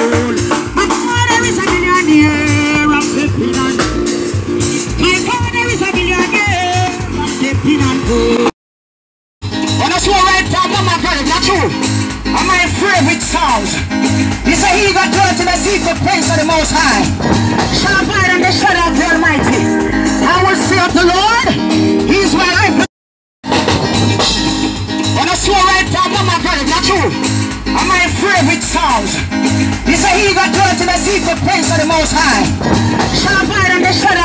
gold. My father is a millionaire, I'm flipping on. My father is a millionaire, I'm flipping on gold. When I saw right down, Mama girl, not true. And my favorite songs. He said he got dwelt in the secret place of the Most High. Shall abide in the shadow of the Almighty. I will say of the Lord, He is my life. When I saw right down, Mama girl, not true. And my favorite songs. He said he got dwelt in the secret place of the Most High. Shall abide in the shadow